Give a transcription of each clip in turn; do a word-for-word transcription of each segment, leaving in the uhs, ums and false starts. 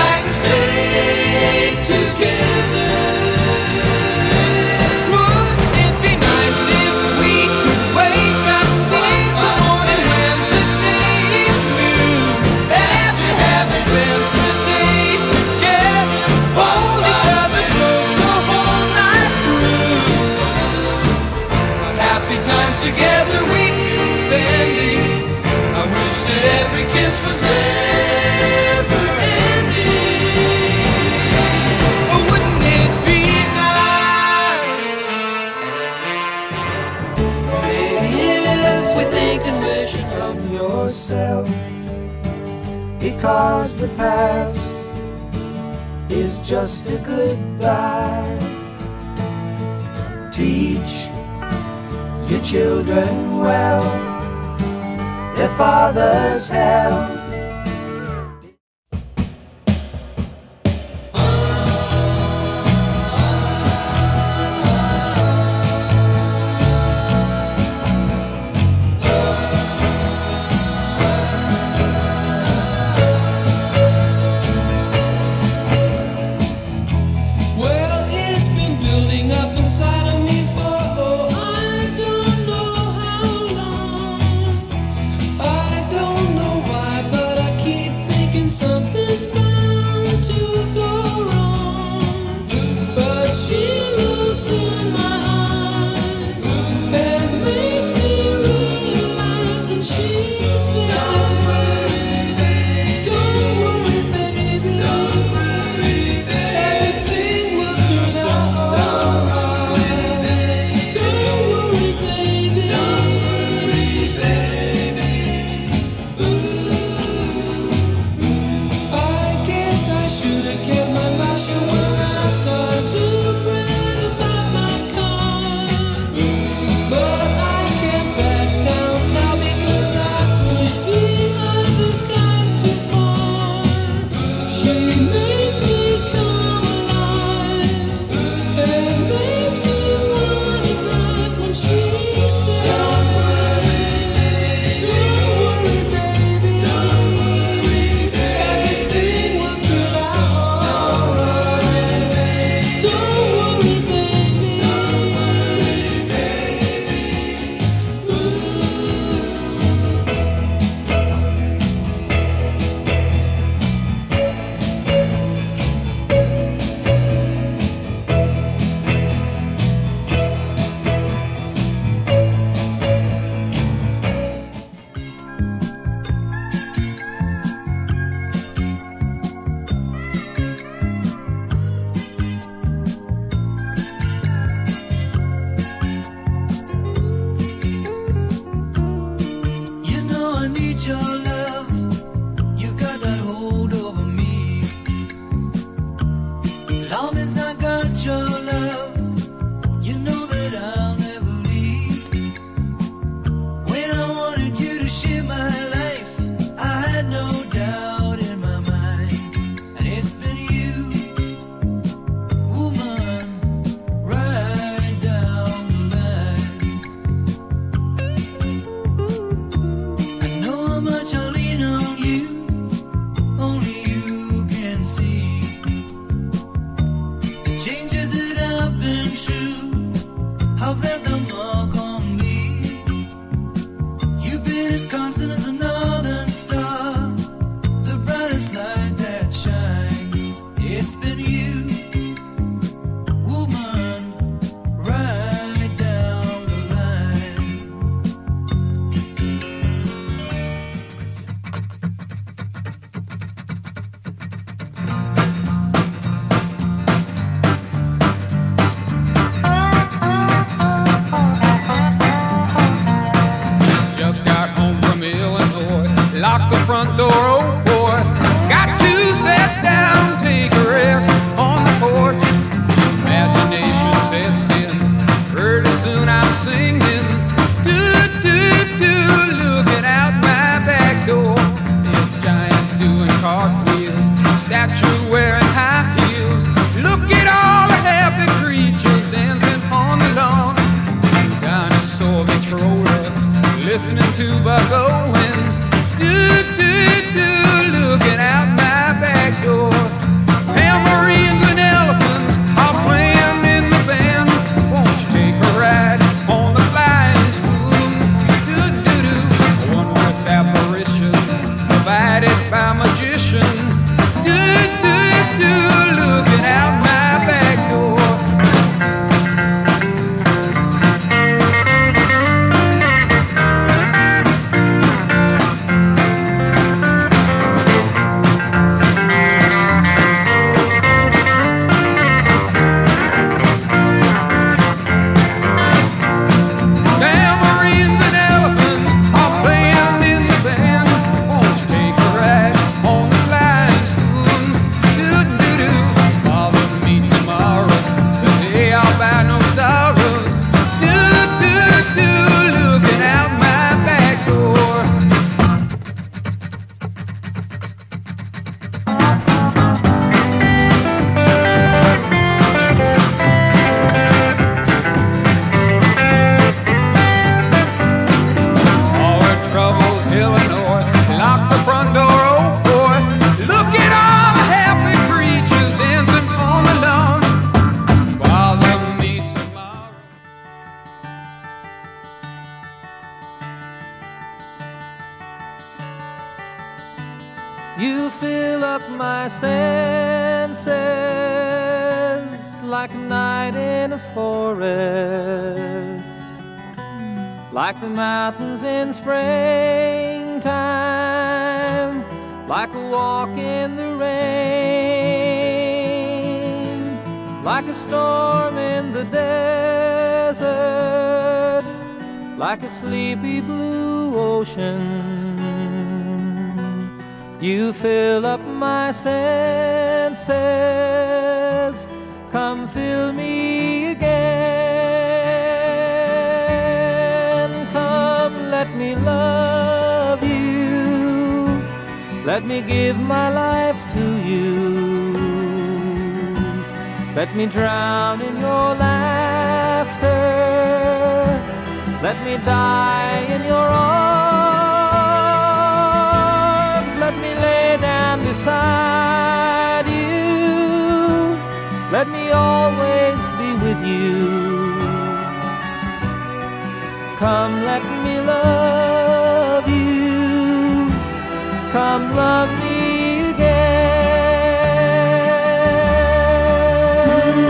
like to stay together. Wouldn't it be nice if we could wake up in the morning when the day is new, after having spent the day together, hold each other close the whole night through. Happy times together we've been spending. I wish that every kiss was never ending. But wouldn't it be nice? Maybe if we think and wish from yourself, because the past is just a goodbye. Teach your children well, their fathers have. Well, it's been building up inside of me for, oh, I don't know how long. I don't know why, but I keep thinking something's bound to go wrong. But she looks in my eyes and makes me realize when she says, don't worry, baby, don't worry, baby, don't worry, baby, everything will turn out alright. Don't worry, baby, don't worry, baby. Ooh, I guess I should have kept my mouth shut when I started to brag about my car. But I can't back down now because I pushed the other guys too far. She makes me come alive and makes me want to cry when she says, don't worry, don't worry, baby, don't worry, everything will turn out alright. Don't worry, baby, don't worry, baby. You know I need your love. You got that hold over me. Long as I got your love, you know that I'll never leave. When I wanted you to share my life, I had no doubt in my mind. And it's been you, woman, right down the line. I know how much I lean on you, only you can see. The changes that I've been through have left a mark on me. You've been as constant as a northern star, the brightest light that shines. It's been you, woman, right down the line. Just got home from Illinois, locked the front door, oh boy. Got to sit down, take a rest on the porch. Imagination sets in, pretty soon I'm singing. Do, do, do, looking out my back door. This giant doing cartwheels, statue wearing high heels. Look at all the happy creatures dancing on the lawn. Dinosaur controller, listening to Buck Owens. Do, do, do, looking out my back door. my senses like a night in a forest, like the mountains in springtime, like a walk in the rain, like a storm in the desert, like a sleepy blue ocean. You fill up my senses, come fill me again. Come, let me love you, let me give my life to you. Let me drown in your laughter, let me die in your arms. Let me lay down beside you, let me always be with you. Come, let me love you, come love me again.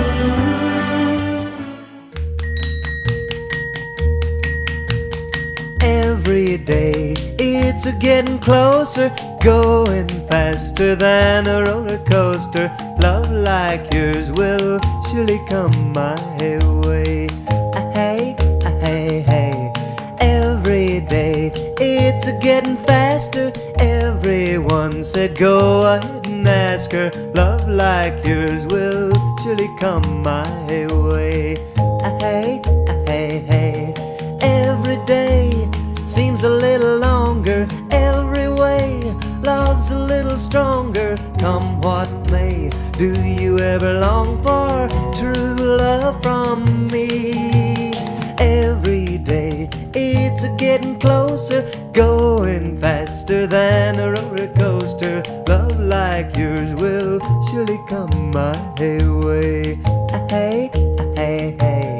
Every day it's a getting closer, going faster than a roller coaster. Love like yours will surely come my way. Hey, hey, hey. Every day it's a getting faster. Everyone said go ahead and ask her. Love like yours will surely come my way. Hey, hey, hey. Every day seems a little longer, every way love's a little stronger. Come what may, do you ever long for true love from me? Every day it's a getting closer, going faster than a roller coaster. Love like yours will surely come my way. Hey, hey, hey.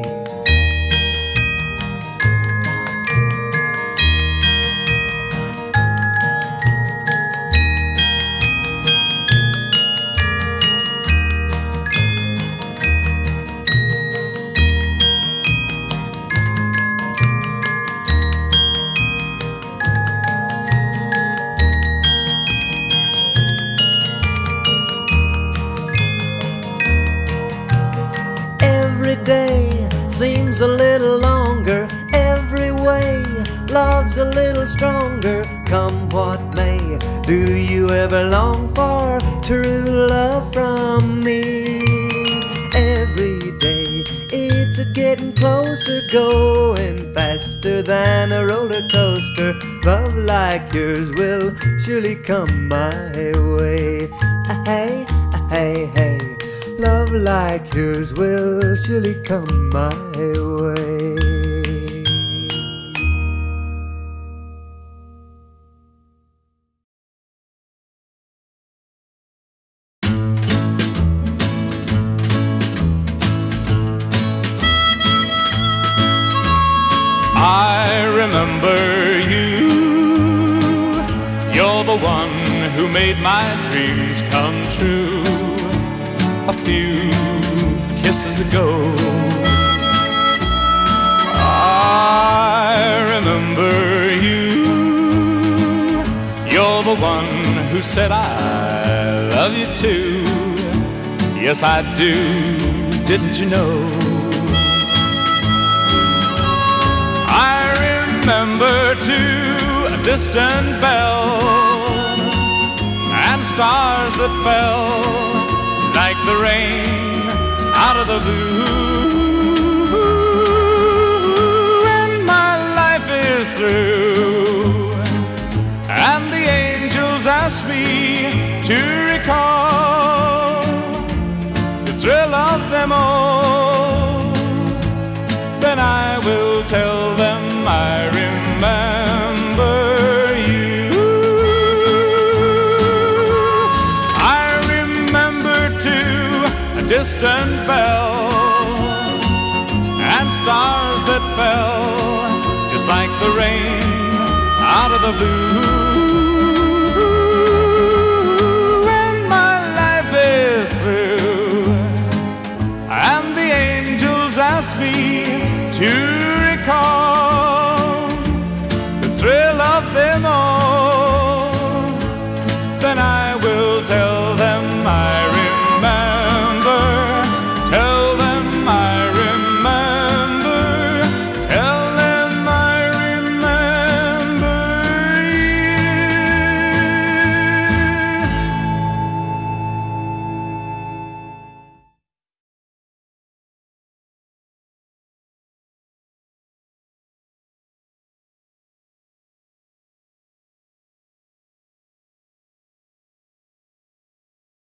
Every day seems a little longer, every way love's a little stronger. Come what may, do you ever long for true love from me? Every day it's a getting closer, going faster than a roller coaster. Love like yours will surely come my way. Hey, hey, hey. Love like yours will surely come my way. I remember you. You're the one who made my dreams come true. A few kisses ago, I remember you. You're the one who said I love you too. Yes, I do, didn't you know? I remember too a distant bell and stars that fell like the rain out of the blue. And my life is through, and the angels ask me to recall the thrill of them all. Then I will tell them I remember you. I remember too a distant bell and stars that fell just like the rain out of the blue.